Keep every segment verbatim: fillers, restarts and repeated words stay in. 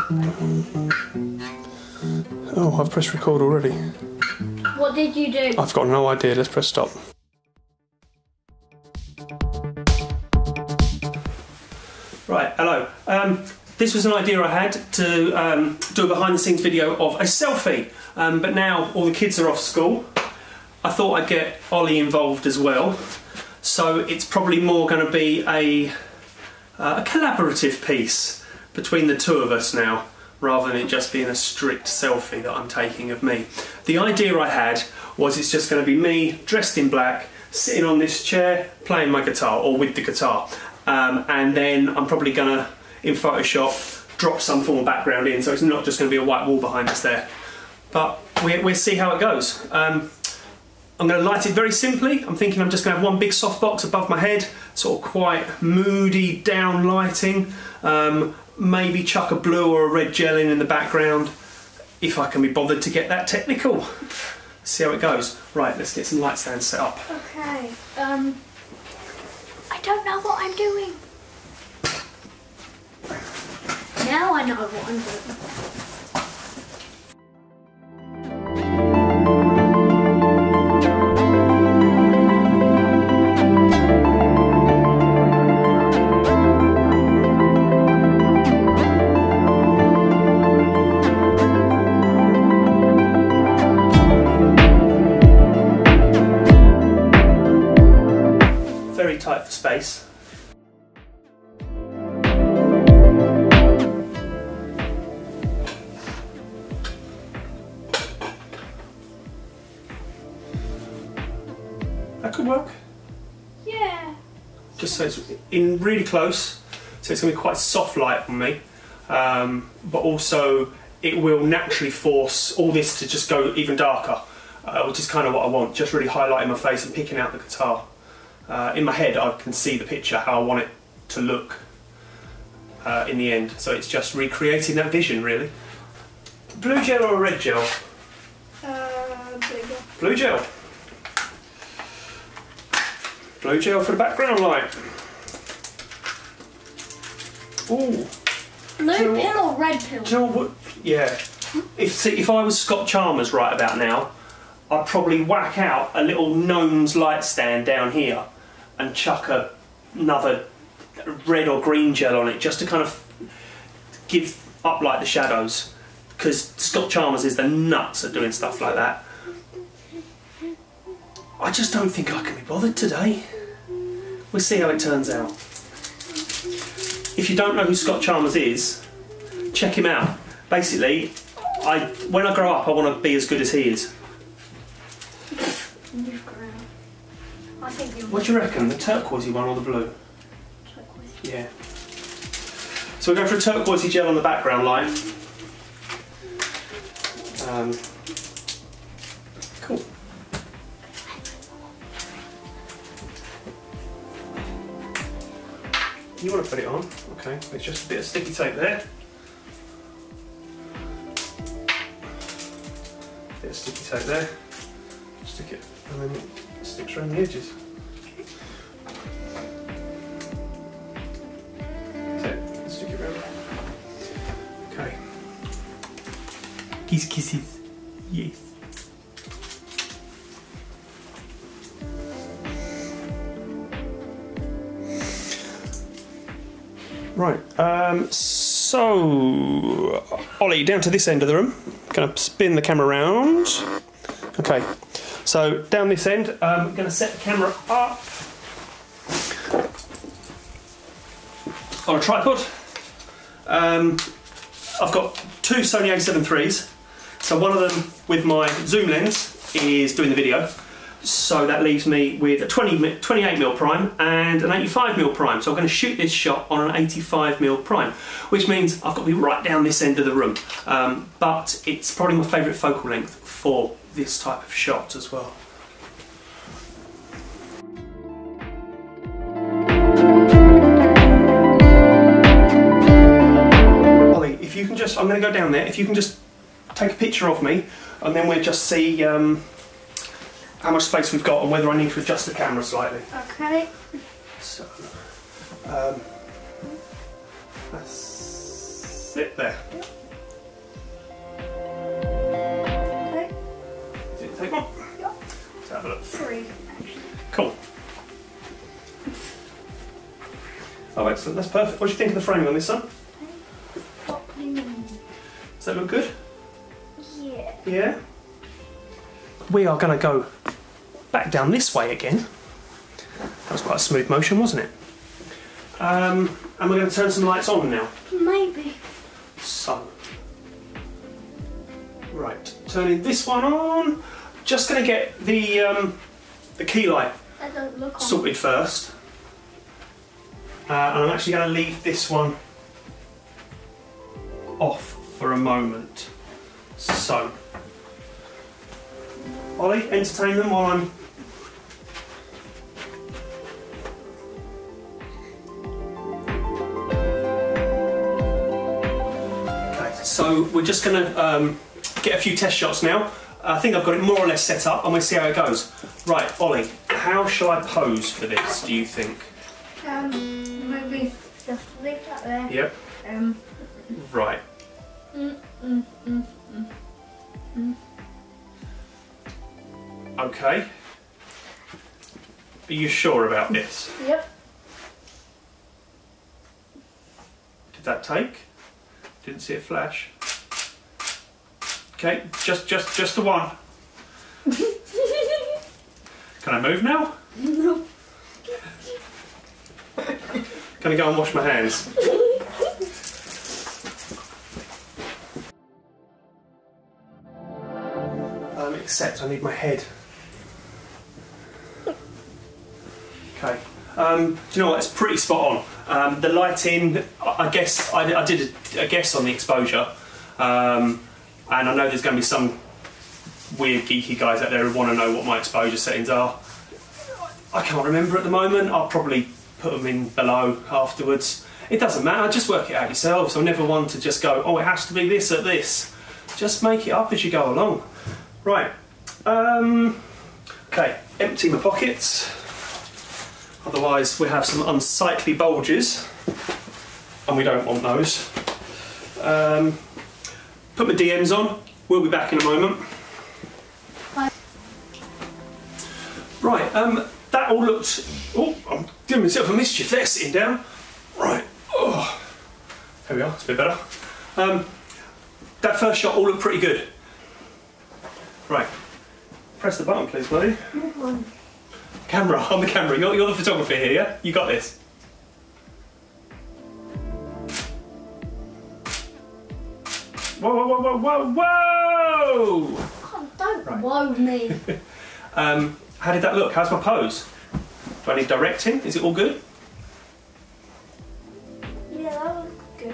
Oh, I've pressed record already. What did you do? I've got no idea. Let's press stop. Right, hello. Um, this was an idea I had to um, do a behind the scenes video of a selfie, um, but now all the kids are off school. I thought I'd get Ollie involved as well, so it's probably more going to be a, uh, a collaborative piece between the two of us now, rather than it just being a strict selfie that I'm taking of me. The idea I had was it's just going to be me, dressed in black, sitting on this chair, playing my guitar, or with the guitar. Um, and then I'm probably going to, in Photoshop, drop some form of background in, so it's not just going to be a white wall behind us there. But we, we'll see how it goes. Um, I'm going to light it very simply. I'm thinking I'm just going to have one big softbox above my head, sort of quite moody down lighting. Um, maybe chuck a blue or a red gel in in the background, if I can be bothered to get that technical. See how it goes. Right, let's get some light stands set up. Okay, um, I don't know what I'm doing. Now I know what I'm doing. Very tight for space. That could work. Yeah. Just so it's in really close, so it's going to be quite soft light on me, um, but also it will naturally force all this to just go even darker, uh, which is kind of what I want, just really highlighting my face and picking out the guitar. Uh, in my head I can see the picture, how I want it to look uh, in the end, so it's just recreating that vision really. Blue gel or a red gel? Uh, blue gel. Blue gel. Blue gel for the background light. Ooh. Blue Do you know pill or red pill? Do you know what? Yeah. If see, if I was Scott Chalmers right about now, I'd probably whack out a little gnome's light stand down here and chuck a, another red or green gel on it, just to kind of give up like the shadows, because Scott Chalmers is the nuts at doing stuff like that. I just don't think I can be bothered today. We'll see how it turns out. If you don't know who Scott Chalmers is, check him out. Basically, I when I grow up I want to be as good as he is. You've grown. I think you're. What do you reckon? The turquoisey one or the blue? Turquoise. Yeah. So we're going for a turquoisey gel on the background light. Um, cool. You want to put it on? Okay. It's just a bit of sticky tape there. Bit of sticky tape there. Stick it, and then it sticks around the edges. That's it. Stick it around. Okay. Kiss kisses. Yes. Right. Um, so, Ollie, down to this end of the room. Going to spin the camera around. Okay. So down this end, I'm going to set the camera up on a tripod. Um, I've got two Sony A seven threes. So one of them with my zoom lens is doing the video. So that leaves me with a twenty, twenty-eight millimeter prime and an eighty-five millimeter prime. So I'm going to shoot this shot on an eighty-five millimeter prime, which means I've got to be right down this end of the room. Um, but it's probably my favourite focal length for this type of shot as well. Ollie, if you can just, I'm going to go down there, if you can just take a picture of me and then we'll just see um, how much space we've got and whether I need to adjust the camera slightly. Okay. So, um, that's it there. excellent. That's perfect. What do you think of the frame on this one? What do you mean? Does that look good? Yeah. Yeah. We are going to go back down this way again. That was quite a smooth motion, wasn't it? Um, and we're going to turn some lights on now. Maybe. So, right, turning this one on. Just going to get the um, the key light That doesn't look on. sorted first. Uh, and I'm actually going to leave this one off for a moment. So, Ollie, entertain them while I'm... Okay, so we're just going to um, get a few test shots now. I think I've got it more or less set up and we'll see how it goes. Right, Ollie, how shall I pose for this, do you think? Um, maybe just leave that there. Yep. Um. Right. Mm, mm, mm, mm, mm. Okay. Are you sure about this? Yep. Did that take? Didn't see it flash. Okay, just just just the one. Can I move now? No. Can I go and wash my hands? Um, except I need my head. Okay. Um, do you know what? It's pretty spot on. Um, the lighting, I I guess, I, I did a, a guess on the exposure, um, and I know there's going to be some weird geeky guys out there who want to know what my exposure settings are. I can't remember at the moment. I'll probably put them in below afterwards. It doesn't matter. Just work it out yourselves. I'm never one to just go, oh, it has to be this at this. Just make it up as you go along. Right. Um, okay. Empty my pockets. Otherwise, we have some unsightly bulges, and we don't want those. Um, put my D Ms on. We'll be back in a moment. Bye. Right. Um, that all looked. Oh, I'm doing myself a mischief there, sitting down. Right. Oh, there we are. It's a bit better. Um, that first shot all looked pretty good. Right. Press the button, please, buddy. Camera, on the camera. You're, you're the photographer here, yeah? You got this. Whoa, whoa, whoa, whoa, whoa, whoa! Oh, don't Right. woe me. Um, how did that look? How's my pose? Do I need directing? Is it all good? Yeah, that was good.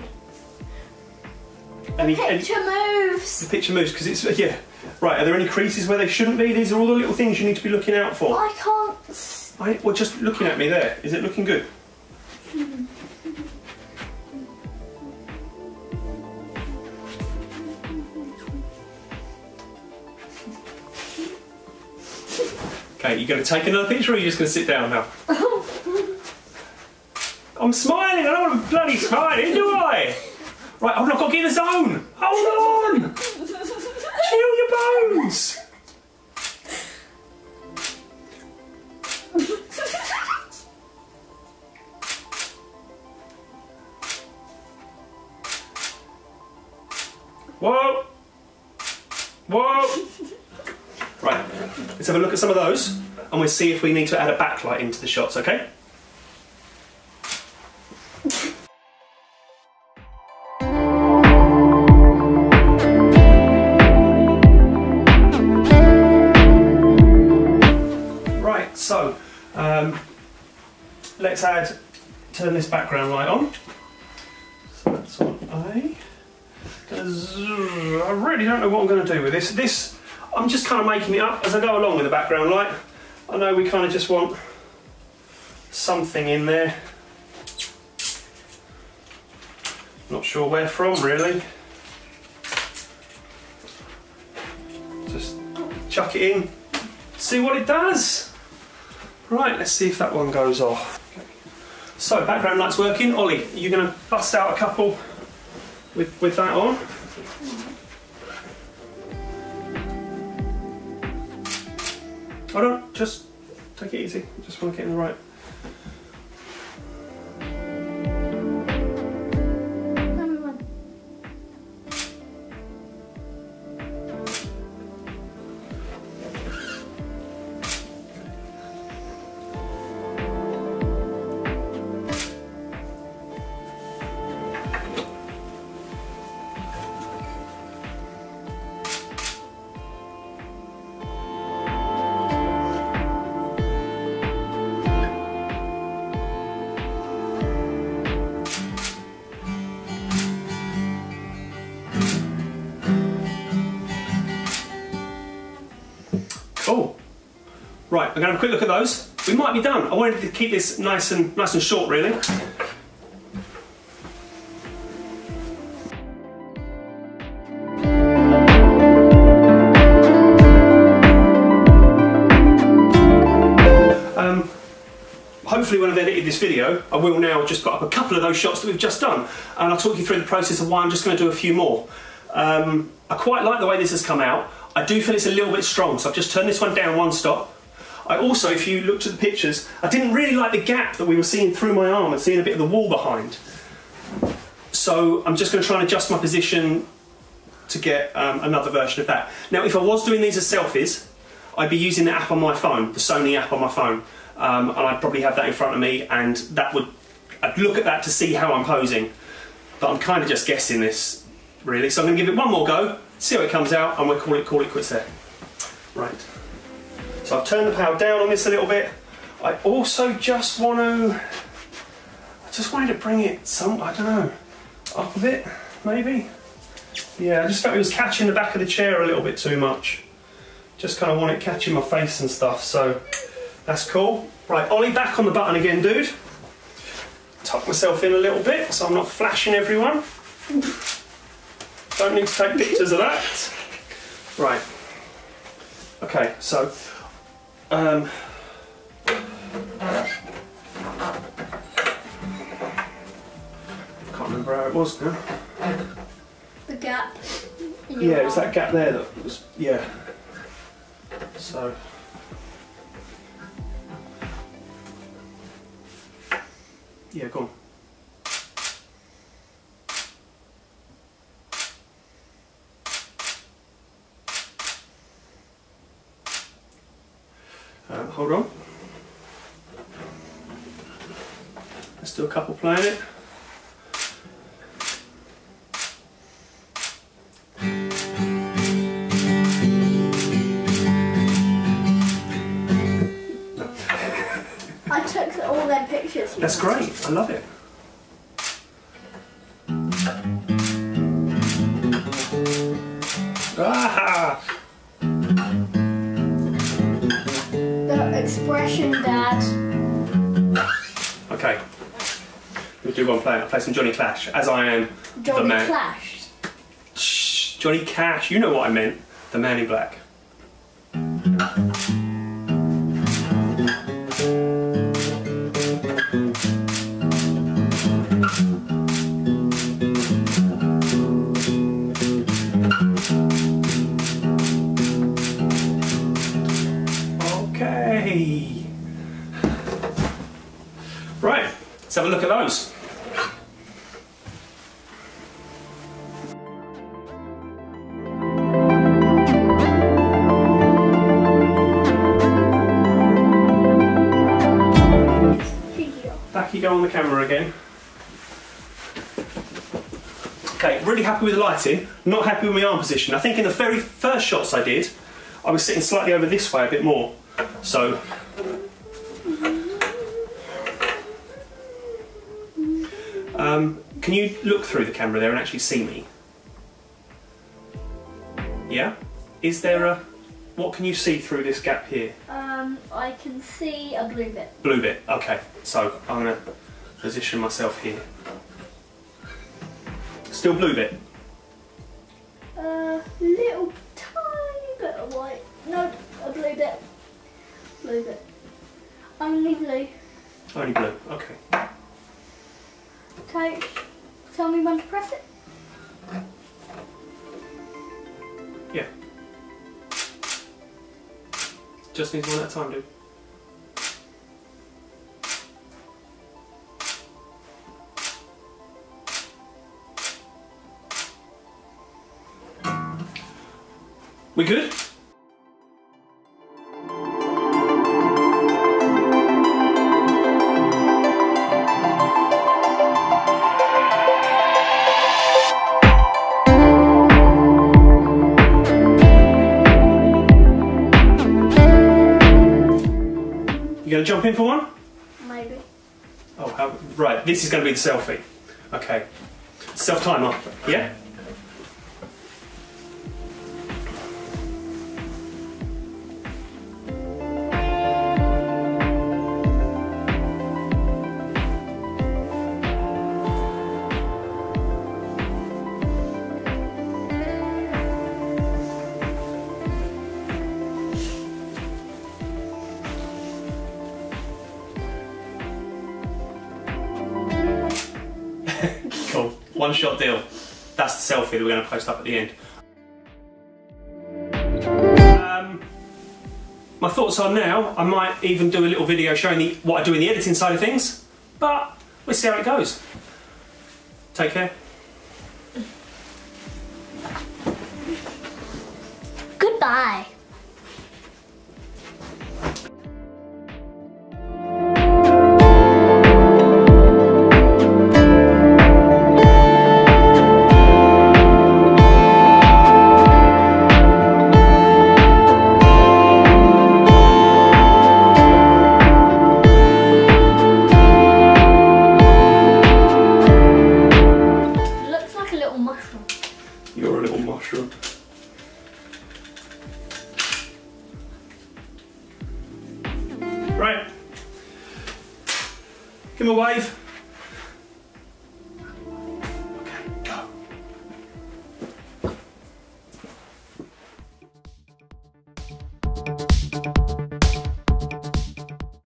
Any, Picture any, moves. the picture moves, because it's, yeah. Right, are there any creases where they shouldn't be? These are all the little things you need to be looking out for. I can't. s- I, well, just looking at me there. Is it looking good? Okay, you going to take another picture or are you just going to sit down now? I'm smiling, I don't want to bloody smiling, do I? Right, hold on, I've got to get in the zone. Hold on! Chill your bones! Whoa! Whoa! Right, let's have a look at some of those and we'll see if we need to add a backlight into the shots, okay? Right, so um, let's add, turn this background light on. So that's on A. I really don't know what I'm going to do with this. This, I'm just kind of making it up as I go along with the background light. I know we kind of just want something in there. Not sure where from, really. Just chuck it in, see what it does. Right, let's see if that one goes off. So, background light's working. Ollie, are you going to bust out a couple with, with that on? Hold on, just take it easy. Just want to get in the right. Right, I'm going to have a quick look at those. We might be done. I wanted to keep this nice and nice and short, really. Um, hopefully when I've edited this video, I will now just put up a couple of those shots that we've just done, and I'll talk you through the process of why I'm just going to do a few more. Um, I quite like the way this has come out. I do feel it's a little bit strong, so I've just turned this one down one stop. I also, if you looked at the pictures, I didn't really like the gap that we were seeing through my arm and seeing a bit of the wall behind. So I'm just going to try and adjust my position to get um, another version of that. Now, if I was doing these as selfies, I'd be using the app on my phone, the Sony app on my phone, um, and I'd probably have that in front of me, and that would, I'd look at that to see how I'm posing. But I'm kind of just guessing this, really. So I'm going to give it one more go, see how it comes out, and we'll call it, call it quits there. Right. So I've turned the power down on this a little bit. I also just want to, I just wanted to bring it some, I don't know, up a bit, maybe? Yeah, I just felt it was catching the back of the chair a little bit too much. Just kind of want it catching my face and stuff, so that's cool. Right, Ollie, back on the button again, dude. Tuck myself in a little bit so I'm not flashing everyone. Don't need to take pictures of that. Right. Okay, so Um, can't remember how it was now. The gap. In your Yeah, it was arm. that gap there that was, yeah. So. Yeah, go on. Um, hold on. Let's do a couple playing it. No. I took all their pictures. That's great. I love it. Ah! Expression, Dad. Okay. We'll do one play. I'll play some Johnny Clash, as I am Johnny the man. Clash. Shh, Johnny Cash. You know what I meant. The Man in Black. Okay. Right, let's have a look at those. Back you go on the camera again. Okay, really happy with the lighting, not happy with my arm position. I think in the very first shots I did, I was sitting slightly over this way a bit more. So, um, can you look through the camera there and actually see me? Yeah? Is there a, what can you see through this gap here? Um, I can see a blue bit. Blue bit, okay. So, I'm going to position myself here. Still blue bit? A little tiny bit of white. No, a blue bit. Blue bit. Only blue. Only blue, okay. Okay, tell me when to press it. Yeah. Just needs one at a time, dude. We good? You gonna jump in for one? Maybe. Oh, how, right, this is gonna be the selfie. Okay. Self-timer, yeah? One shot deal. That's the selfie that we're going to post up at the end. Um, my thoughts are now, I might even do a little video showing the, what I do in the editing side of things, but we'll see how it goes. Take care. Goodbye. Mushroom. You're a little mushroom. Right. Give him a wave.